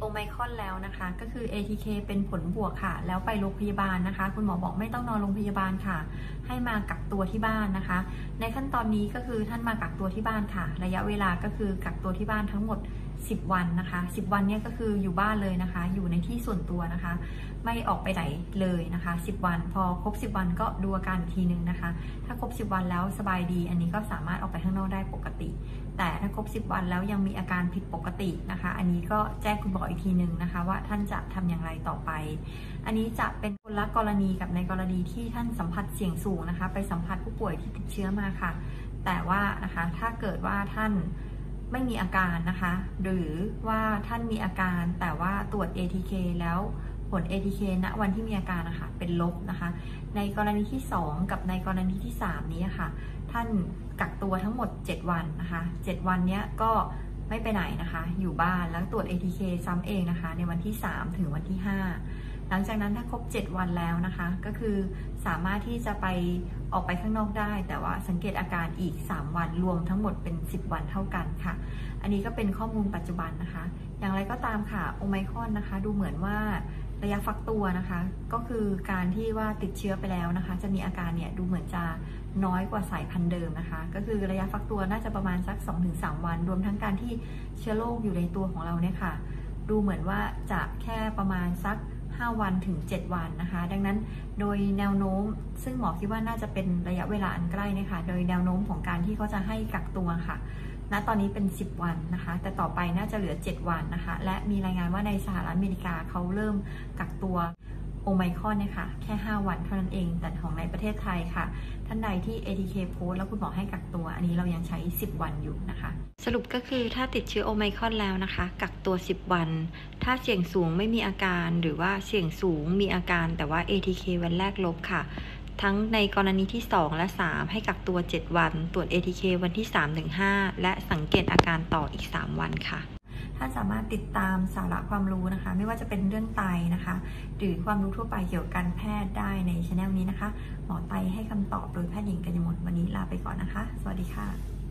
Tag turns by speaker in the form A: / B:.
A: โอไมครอนแล้วนะคะก็คือ ATK เป็นผลบวกค่ะแล้วไปโรงพยาบาลนะคะคุณหมอบอกไม่ต้องนอนโรงพยาบาลค่ะให้มากักตัวที่บ้านนะคะในขั้นตอนนี้ก็คือท่านมากักตัวที่บ้านค่ะระยะเวลาก็คือกักตัวที่บ้านทั้งหมด10 วันนะคะ10 วันนี้ก็คืออยู่บ้านเลยนะคะอยู่ในที่ส่วนตัวนะคะไม่ออกไปไหนเลยนะคะ10 วันพอครบ10 วันก็ดูอาการอีกทีนึงนะคะถ้าครบ10 วันแล้วสบายดีอันนี้ก็สามารถออกไปข้างนอกได้ปกติแต่ถ้าครบ10 วันแล้วยังมีอาการผิดปกตินะคะอันนี้ก็แจ้งคุณหมออีกทีนึงนะคะว่าท่านจะทำอย่างไรต่อไปอันนี้จะเป็นคนละกรณีกับในกรณีที่ท่านสัมผัสเสี่ยงสูงนะคะไปสัมผัสผู้ป่วยที่ติดเชื้อมาค่ะแต่ว่านะคะถ้าเกิดว่าท่านไม่มีอาการนะคะหรือว่าท่านมีอาการแต่ว่าตรวจ ATK แล้วผล ATK ณวันที่มีอาการนะคะเป็นลบนะคะในกรณีที่2กับในกรณีที่3นี้ค่ะท่านกักตัวทั้งหมด7 วันนะคะ7 วันนี้ก็ไม่ไปไหนนะคะอยู่บ้านแล้วตรวจ ATK ซ้ำเองนะคะในวันที่3ถึงวันที่5หลังจากนั้นถ้าครบ7 วันแล้วนะคะก็คือสามารถที่จะไปออกไปข้างนอกได้แต่ว่าสังเกตอาการอีก3 วันรวมทั้งหมดเป็น10 วันเท่ากันค่ะอันนี้ก็เป็นข้อมูลปัจจุบันนะคะอย่างไรก็ตามค่ะโอไมครอนนะคะดูเหมือนว่าระยะฟักตัวนะคะก็คือการที่ว่าติดเชื้อไปแล้วนะคะจะมีอาการเนี่ยดูเหมือนจะน้อยกว่าสายพันธุ์เดิมนะคะก็คือระยะฟักตัวน่าจะประมาณสัก 2-3 วันรวมทั้งการที่เชื้อโรคอยู่ในตัวของเราเนี่ยค่ะดูเหมือนว่าจะแค่ประมาณสัก5 วันถึง7 วันนะคะดังนั้นโดยแนวโน้มซึ่งหมอคิดว่าน่าจะเป็นระยะเวลาอันใกล้นะคะโดยแนวโน้มของการที่เขาจะให้กักตัวค่ะณตอนนี้เป็น10 วันนะคะแต่ต่อไปน่าจะเหลือ7 วันนะคะและมีรายงานว่าในสหรัฐอเมริกาเขาเริ่มกักตัวโอไมครอนเนี่ยค่ะแค่5 วันเท่านั้นเองแต่ของในประเทศไทยค่ะท่านใดที่ ATK โพสแล้วคุณหมอให้กักตัวอันนี้เรายังใช้10 วันอยู่นะคะสรุปก็คือถ้าติดเชื้อโอไมครอนแล้วนะคะกักตัว10 วันถ้าเสี่ยงสูงไม่มีอาการหรือว่าเสี่ยงสูงมีอาการแต่ว่า ATK วันแรกลบค่ะทั้งในกรณีที่2และ3ให้กักตัว7 วันตรวจ ATK วันที่3-5และสังเกตอาการต่ออีก3 วันค่ะท่านสามารถติดตามสาระความรู้นะคะไม่ว่าจะเป็นเรื่องไตนะคะหรือความรู้ทั่วไปเกี่ยวกับการแพทย์ได้ในช่องนี้นะคะหมอไตให้คำตอบโดยแพทย์หญิงกัญญมลวันนี้ลาไปก่อนนะคะสวัสดีค่ะ